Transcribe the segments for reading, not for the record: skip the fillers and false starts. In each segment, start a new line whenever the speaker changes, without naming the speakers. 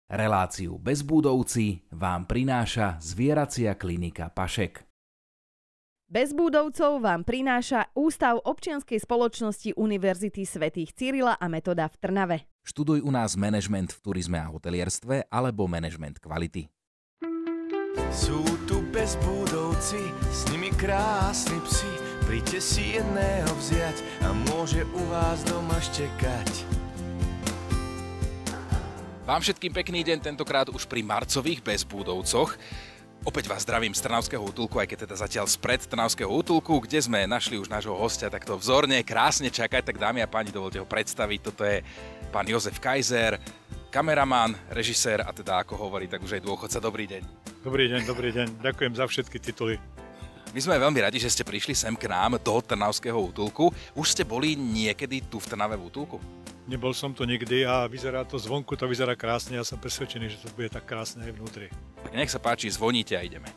Reláciu Bezbúdovci vám prináša Zvieracia klinika Pašek.
Bezbúdovcov vám prináša Ústav občianskej spoločnosti Univerzity svätých Cyrila a Metoda v Trnave.
Študuj u nás manažment v turizme a hotelierstve alebo manažment kvality.
Sú tu bezbúdovci, s nimi krásni psi. Príďte si jedného vziať a môže u vás doma štekať.
Vám všetkým pekný deň, tentokrát už pri marcových bezbúdovcoch. Opäť vás zdravím z Trnavského útulku, aj keď teda zatiaľ spred Trnavského útulku, kde sme našli už nášho hostia takto vzorne, krásne čakať. Tak dámy a páni, dovolte ho predstaviť. Toto je pán Jozef Kaiser, kameraman, režisér a teda ako hovorí, tak už aj dôchodca. Dobrý deň.
Dobrý deň. Ďakujem za všetky tituly.
My sme veľmi radi, že ste prišli sem k nám do Trnavského útulku. Už ste boli niekedy tu v Trnave v útulku?
Nebol som tu nikdy a vyzerá to zvonku, to vyzerá krásne. Ja som presvedčený, že to bude tak krásne aj vnútri.
Tak nech sa páči, zvoníte a ideme.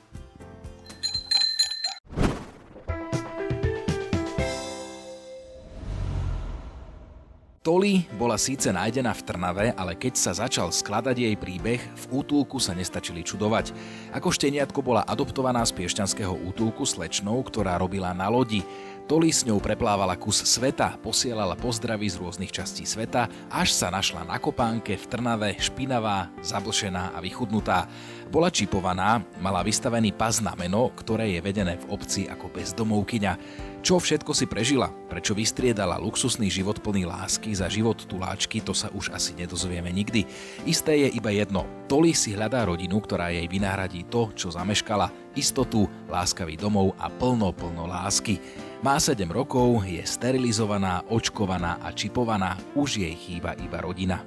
Toli bola síce nájdená v Trnave, ale keď sa začal skladať jej príbeh, v útulku sa nestačili čudovať. Ako šteniatko bola adoptovaná z piešťanského útulku slečnou, ktorá robila na lodi. Toli s ňou preplávala kus sveta, posielala pozdravy z rôznych častí sveta, až sa našla na kopánke v Trnave, špinavá, zablšená a vychudnutá. Bola čipovaná, mala vystavený pas na meno, ktoré je vedené v obci ako bezdomovkyňa. Čo všetko si prežila? Prečo vystriedala luxusný život plný lásky za život tuláčky, to sa už asi nedozvieme nikdy. Isté je iba jedno. Toli si hľadá rodinu, ktorá jej vynahradí to, čo zameškala. Istotu, láskavý domov a plno lásky. Má 7 rokov, je sterilizovaná, očkovaná a čipovaná. Už jej chýba iba rodina.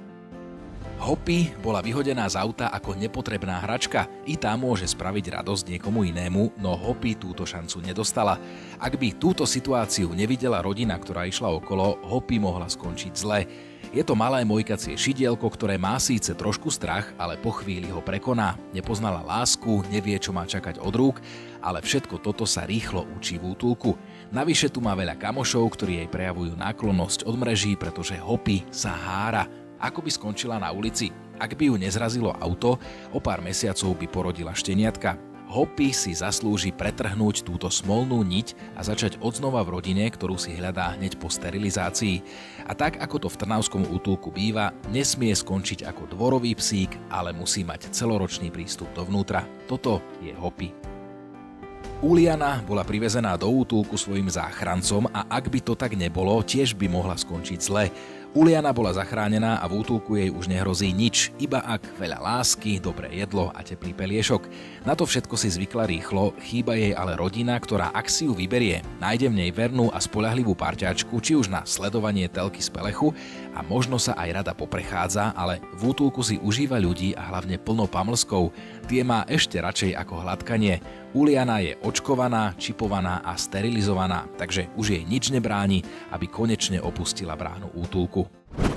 Hoppy bola vyhodená z auta ako nepotrebná hračka. I tá môže spraviť radosť niekomu inému, no Hoppy túto šancu nedostala. Ak by túto situáciu nevidela rodina, ktorá išla okolo, Hoppy mohla skončiť zle. Je to malé mojkacie šidielko, ktoré má síce trošku strach, ale po chvíli ho prekoná. Nepoznala lásku, nevie, čo má čakať od rúk, ale všetko toto sa rýchlo učí v útulku. Navyše tu má veľa kamošov, ktorí jej prejavujú náklonnosť od mreží, pretože Hoppy sa hára. Ako by skončila na ulici? Ak by ju nezrazilo auto, o pár mesiacov by porodila šteniatka. Hoppy si zaslúži pretrhnúť túto smolnú niť a začať odznova v rodine, ktorú si hľadá hneď po sterilizácii. A tak, ako to v trnavskom útulku býva, nesmie skončiť ako dvorový psík, ale musí mať celoročný prístup dovnútra. Toto je Hoppy. Uliana bola privezená do útulku svojim záchrancom a ak by to tak nebolo, tiež by mohla skončiť zle. Uliana bola zachránená a v útulku jej už nehrozí nič, iba ak veľa lásky, dobré jedlo a teplý peliešok. Na to všetko si zvykla rýchlo, chýba jej ale rodina, ktorá ak si ju vyberie, nájde v nej vernú a spoľahlivú parťačku, či už na sledovanie telky z pelechu a možno sa aj rada poprechádza, ale v útulku si užíva ľudí a hlavne plno pamlskov. Tie má ešte radšej ako hladkanie. Uliana je očkovaná, čipovaná a sterilizovaná, takže už jej nič nebráni, aby konečne opustila bránu útulku.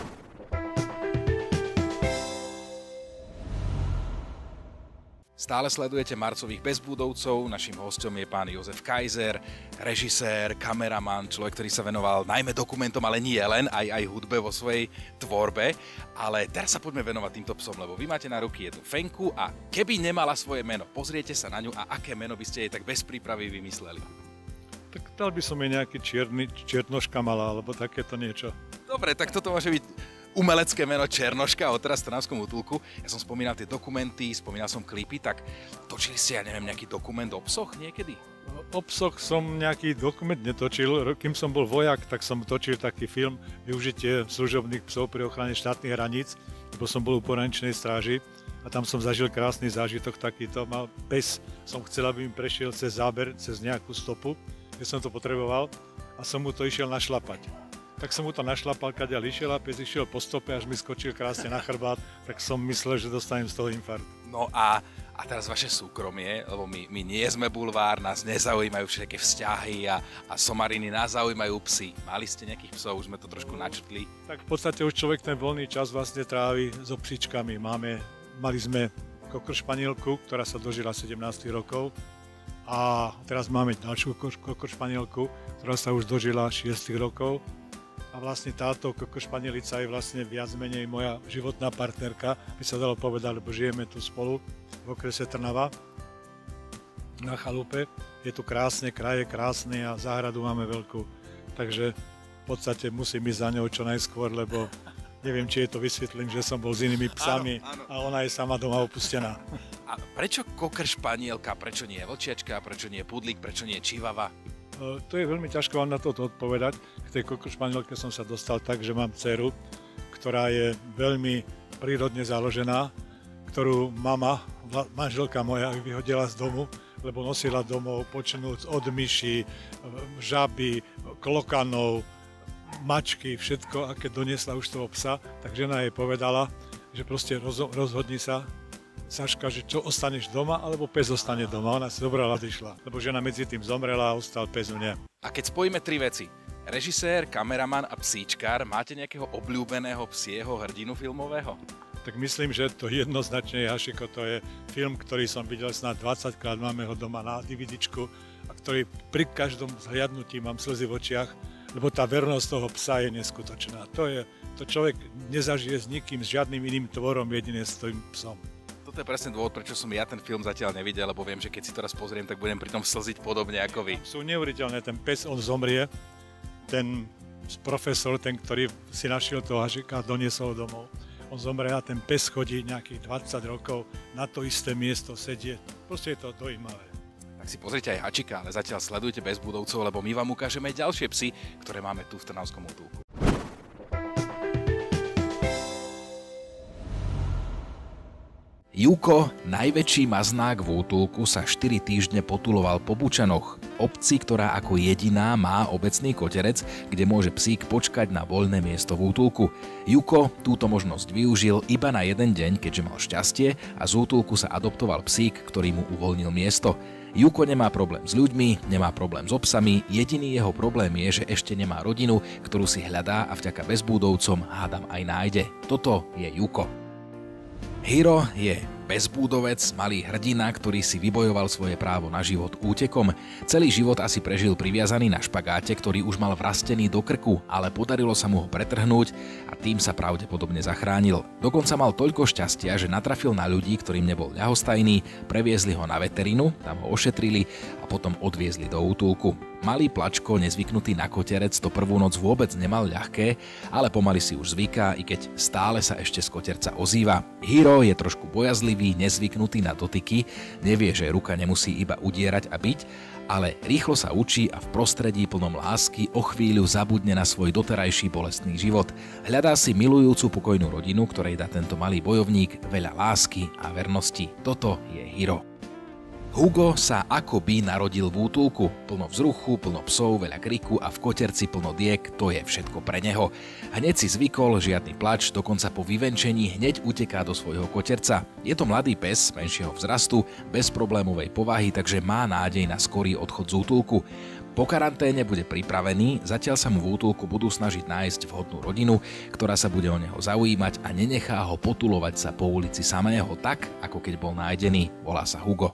Stále sledujete marcových bezbúdovcov, naším hosťom je pán Jozef Kaiser, režisér, kameraman, človek, ktorý sa venoval najmä dokumentom, ale nie len, aj hudbe vo svojej tvorbe. Ale teraz sa poďme venovať týmto psom, lebo vy máte na ruky jednu fenku a keby nemala svoje meno, pozriete sa na ňu a aké meno by ste jej tak bez prípravy vymysleli?
Tak dal by som jej nejaký čiernoška mala, alebo takéto niečo.
Dobre, tak toto môže byť umelecké meno Černoška od teraz v Trnavskom útulku. Ja som spomínal tie dokumenty, spomínal som klipy, tak točili ste, ja neviem, nejaký dokument o psoch niekedy?
O psoch som nejaký dokument netočil. Kým som bol vojak, tak som točil taký film Využitie služobných psov pri ochrane štátnych hraníc, lebo som bol u pohraničnej stráži a tam som zažil krásny zážitok takýto. Mal pes, som chcel, aby mi prešiel cez záber, cez nejakú stopu, kde som to potreboval a som mu to išiel našlapať. Tak som mu to našlapal, kadeľ išiel a pes išiel po stope, až mi skočil krásne na chrbát, tak som myslel, že dostanem z toho infarkt.
No a teraz vaše súkromie, lebo my nie sme bulvár, nás nezaujímajú všetky vzťahy a somariny, nás zaujímajú psi. Mali ste nejakých psov, už sme to trošku načrtli.
Tak v podstate už človek ten voľný čas vlastne trávi so psičkami. Mali sme kokršpanielku, ktorá sa dožila 17 rokov a teraz máme ďalšiu kokršpanielku, ktorá sa už dožila 6 rokov. A vlastne táto kokošpanielica je vlastne viac menej moja životná partnerka, by sa dalo povedať, lebo žijeme tu spolu v okrese Trnava na chalupe. Je tu krásne, kraj je krásny a záhradu máme veľkú. Takže v podstate musím ísť za ňou čo najskôr, lebo neviem, či je to vysvetlím, že som bol s inými psami a ona je sama doma opustená.
A prečo kokršpanielka, prečo nie vlčiačka, prečo nie pudlík, prečo nie čivava?
To je veľmi ťažko vám na to odpovedať. K tej kokošpanielke som sa dostal tak, že mám dceru, ktorá je veľmi prírodne založená, ktorú mama, manželka moja, vyhodila z domu, lebo nosila domov počnúc od myší, žaby, klokanov, mačky, všetko, a keď doniesla už toho psa, tak žena jej povedala, že proste rozhodni sa, Saška, že čo, ostaneš doma, alebo pes ostane doma. Ona si dobrala, išla, lebo žena medzi tým zomrela a ostal pes u mne.
A keď spojíme 3 veci, režisér, kameraman a psíčkár, máte nejakého obľúbeného psieho hrdinu filmového?
Tak myslím, že to jednoznačne je Hašiko, to je film, ktorý som videl snad 20 krát, máme ho doma na DVDčku a ktorý pri každom zhliadnutí mám slzy v očiach, lebo tá vernosť toho psa je neskutočná. To človek nezažije s nikým, s žiadnym iným tvorom, jedine s tým psom.
Toto je presne dôvod, prečo som ja ten film zatiaľ nevidel, lebo viem, že keď si to raz pozriem, tak budem pri tom slziť podobne ako vy.
Sú neuveriteľné, ten pes, on zomrie, ten profesor, ten, ktorý si našiel toho Hašika a doniesol domov, on zomrie a ten pes chodí nejakých 20 rokov na to isté miesto sedieť. Proste je to dojímavé.
Tak si pozrite aj Hačika, ale zatiaľ sledujte Bezbudovcov, lebo my vám ukážeme aj ďalšie psy, ktoré máme tu v Trnavskom útulku. Juko, najväčší maznák v útulku, sa 4 týždne potuloval po Bučanoch, obci, ktorá ako jediná má obecný koterec, kde môže psík počkať na voľné miesto v útulku. Juko túto možnosť využil iba na jeden deň, keďže mal šťastie a z útulku sa adoptoval psík, ktorý mu uvoľnil miesto. Juko nemá problém s ľuďmi, nemá problém s obsami, jediný jeho problém je, že ešte nemá rodinu, ktorú si hľadá a vďaka Bezbúdovcom hádam aj nájde. Toto je Juko. Hiro je bezbúdovec, malý hrdina, ktorý si vybojoval svoje právo na život útekom. Celý život asi prežil priviazaný na špagáte, ktorý už mal vrastený do krku, ale podarilo sa mu ho pretrhnúť a tým sa pravdepodobne zachránil. Dokonca mal toľko šťastia, že natrafil na ľudí, ktorým nebol ľahostajný, previezli ho na veterinu, tam ho ošetrili a potom odviezli do útulku. Malý plačko, nezvyknutý na koterec, to prvú noc vôbec nemal ľahké, ale pomaly si už zvyká, i keď stále sa ešte z koterca ozýva. Hiro je trošku bojazlivý, nezvyknutý na dotyky, nevie, že ruka nemusí iba udierať a byť, ale rýchlo sa učí a v prostredí plnom lásky o chvíľu zabudne na svoj doterajší bolestný život. Hľadá si milujúcu pokojnú rodinu, ktorej dá tento malý bojovník veľa lásky a vernosti. Toto je Hiro. Hugo sa akoby narodil v útulku. Plno vzruchu, plno psov, veľa kriku a v koterci plno diek, to je všetko pre neho. Hneď si zvykol, žiadny plač, dokonca po vyvenčení hneď uteká do svojho koterca. Je to mladý pes, menšieho vzrastu, bez problémovej povahy, takže má nádej na skorý odchod z útulku. Po karanténe bude pripravený, zatiaľ sa mu v útulku budú snažiť nájsť vhodnú rodinu, ktorá sa bude o neho zaujímať a nenechá ho potulovať sa po ulici samého tak, ako keď bol nájdený. Volá sa Hugo.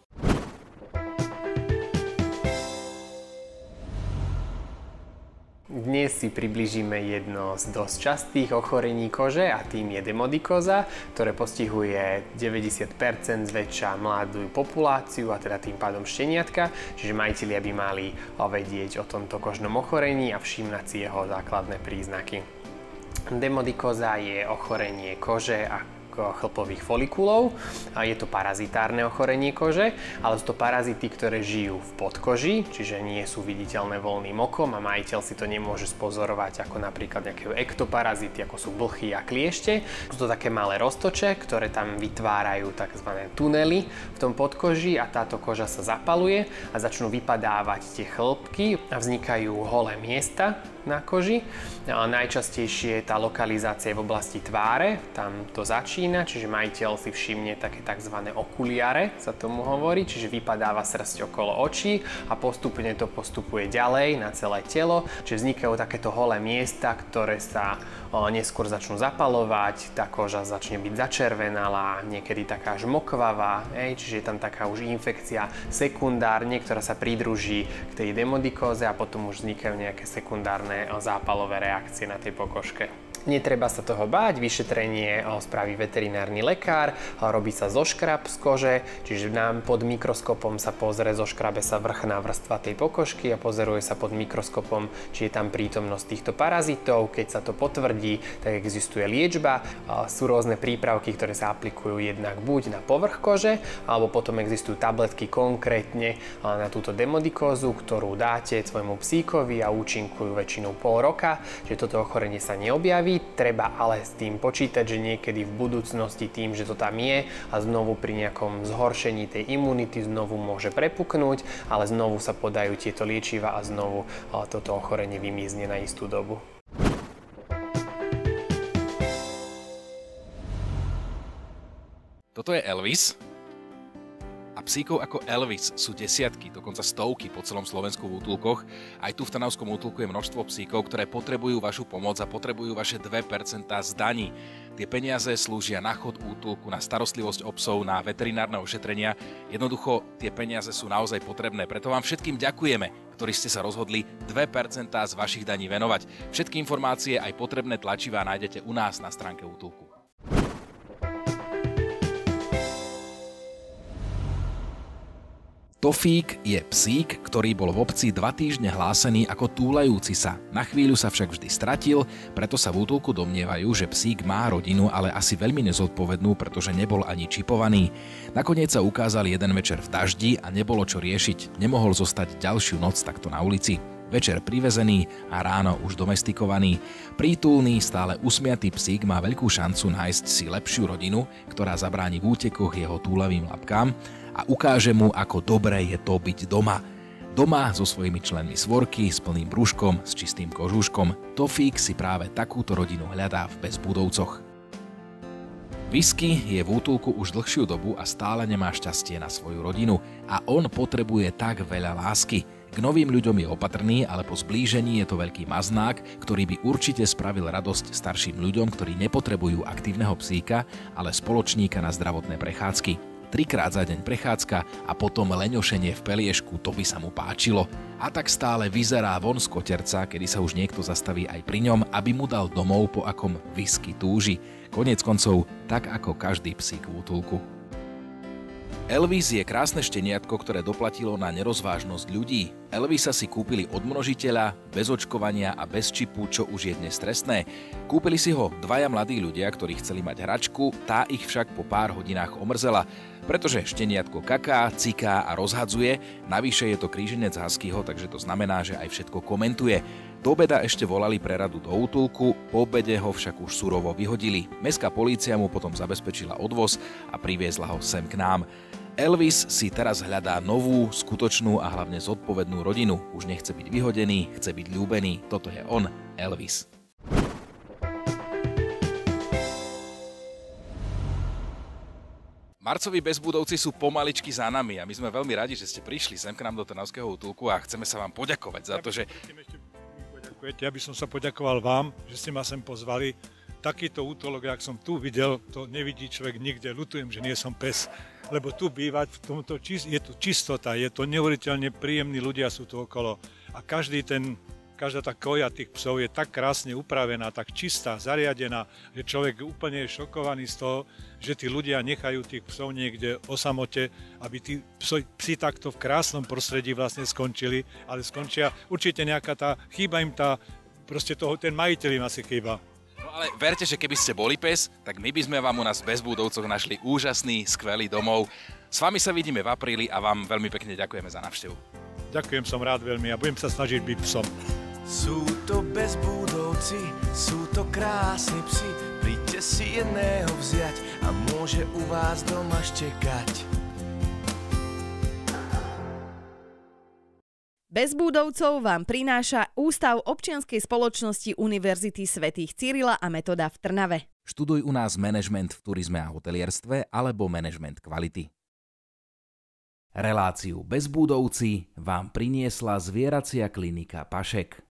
Dnes si priblížime jedno z dosť častých ochorení kože a tým je demodikóza, ktoré postihuje 90% zväčša mladú populáciu a teda tým pádom šteniatka, čiže majitelia by mali vedieť o tomto kožnom ochorení a všímať si jeho základné príznaky. Demodikóza je ochorenie kože a chlpových folikulov. Je to parazitárne ochorenie kože, ale sú to parazity, ktoré žijú v podkoži, čiže nie sú viditeľné voľným okom a majiteľ si to nemôže spozorovať ako napríklad nejaké ektoparazity, ako sú blchy a kliešte. Sú to také malé roztoče, ktoré tam vytvárajú tzv. Tunely v tom podkoži a táto koža sa zapaluje a začnú vypadávať tie chlpky a vznikajú holé miesta na koži. Najčastejšie tá lokalizácia je v oblasti tváre, tam to začína končatina, čiže majiteľ si všimne také tzv. Okuliare, sa tomu hovorí, čiže vypadáva srsť okolo očí a postupne to postupuje ďalej na celé telo, čiže vznikajú takéto holé miesta, ktoré sa neskôr začnú zapalovať, tá koža začne byť začervenalá, niekedy taká až mokvavá, čiže je tam taká už infekcia sekundárne, ktorá sa pridruží k tej demodikóze a potom už vznikajú nejaké sekundárne zápalové reakcie na tej pokožke. Netreba sa toho báť, vyšetrenie spraví veterinárny lekár, robí sa zoškrab z kože, čiže nám pod mikroskopom sa pozrie, zoškrabe sa vrchná vrstva tej pokožky a pozeruje sa pod mikroskopom, či je tam prítomnosť týchto parazitov. Keď sa to potvrdí, tak existuje liečba. Sú rôzne prípravky, ktoré sa aplikujú jednak buď na povrch kože, alebo potom existujú tabletky konkrétne na túto demodikózu, ktorú dáte svojmu psíkovi a účinkujú väčšinou pol roka, že toto ochorenie sa neobjaví. Treba ale s tým počítať, že niekedy v budúcnosti tým, že to tam je a znovu pri nejakom zhoršení tej imunity znovu môže prepuknúť, ale znovu sa podajú tieto liečiva a znovu toto ochorenie vymizne na istú dobu.
Toto je Elvis. A psíkov ako Elvis sú desiatky, dokonca stovky po celom Slovensku v útulkoch. Aj tu v Trnavskom útulku je množstvo psíkov, ktoré potrebujú vašu pomoc a potrebujú vaše 2% z daní. Tie peniaze slúžia na chod útulku, na starostlivosť o psov, na veterinárne ošetrenia. Jednoducho, tie peniaze sú naozaj potrebné. Preto vám všetkým ďakujeme, ktorí ste sa rozhodli 2% z vašich daní venovať. Všetky informácie aj potrebné tlačivá nájdete u nás na stránke útulku. Tofík je psík, ktorý bol v obci 2 týždne hlásený ako túlajúci sa. Na chvíľu sa však vždy stratil, preto sa v útulku domnievajú, že psík má rodinu, ale asi veľmi nezodpovednú, pretože nebol ani čipovaný. Nakoniec sa ukázal jeden večer v daždi a nebolo čo riešiť. Nemohol zostať ďalšiu noc takto na ulici. Večer privezený a ráno už domestikovaný. Prítulný, stále usmiatý psík má veľkú šancu nájsť si lepšiu rodinu, ktorá zabráni v útekoch jeho túlavým labkám a ukáže mu, ako dobré je to byť doma. Doma so svojimi členmi svorky, s plným brúškom, s čistým kožúškom. Tofík si práve takúto rodinu hľadá v Bezbúdovcoch. Whisky je v útulku už dlhšiu dobu a stále nemá šťastie na svoju rodinu a on potrebuje tak veľa lásky. K novým ľuďom je opatrný, ale po zblížení je to veľký maznák, ktorý by určite spravil radosť starším ľuďom, ktorí nepotrebujú aktívneho psíka, ale spoločníka na zdravotné prechádzky. 3-krát za deň prechádzka a potom leňošenie v peliešku, to by sa mu páčilo. A tak stále vyzerá von z koterca, kedy sa už niekto zastaví aj pri ňom, aby mu dal domov, po akom whisky túži. Koniec koncov, tak ako každý psík v útulku. Elvis je krásne šteniatko, ktoré doplatilo na nerozvážnosť ľudí. Elvisa si kúpili od množiteľa, bez očkovania a bez čipu, čo už je dnes trestné. Kúpili si ho 2 mladí ľudia, ktorí chceli mať hračku, tá ich však po pár hodinách omrzela. Pretože šteniatko kaká, ciká a rozhadzuje, navyše je to kríženec huskyho, takže to znamená, že aj všetko komentuje. Do obeda ešte volali preradu do útulku, po obede ho však už surovo vyhodili. Mestská polícia mu potom zabezpečila odvoz a priviezla ho sem k nám. Elvis si teraz hľadá novú, skutočnú a hlavne zodpovednú rodinu. Už nechce byť vyhodený, chce byť ľúbený. Toto je on, Elvis. Marcovi Bezbúdovci sú pomaličky za nami a my sme veľmi radi, že ste prišli sem k nám do Trnavského útulku a chceme sa vám poďakovať za to, že...
Ja by som sa poďakoval vám, že ste ma sem pozvali. Takýto útulok, jak som tu videl, to nevidí človek nikde. Ľutujem, že nie som pes, lebo tu bývať, v tomto je tu čistota, je to neuveriteľne príjemní ľudia sú tu okolo a každá tá koja tých psov je tak krásne upravená, tak čistá, zariadená, že človek úplne je šokovaný z toho, že tí ľudia nechajú tých psov niekde o samote, aby tí psi takto v krásnom prostredí vlastne skončili, ale skončia určite nejaká chýba im proste ten majiteľ im asi chýba.
No ale verte, že keby ste boli pes, tak my by sme vám u nás v Bezbúdovcoch našli úžasný, skvelý domov. S vami sa vidíme v apríli a vám veľmi pekne ďakujeme za návštevu.
Ďakujem, som rád veľmi a budem sa snažiť byť psom.
Sú to Bezbúdovci, sú to krásni psi, príďte si jedného vziať a môže u vás doma štekať.
Bezbúdovcov vám prináša Ústav občianskej spoločnosti Univerzity svätých Cyrila a Metoda v Trnave.
Študuj u nás manažment v turizme a hotelierstve alebo manažment kvality. Reláciu Bezbúdovci vám priniesla zvieracia klinika Pašek.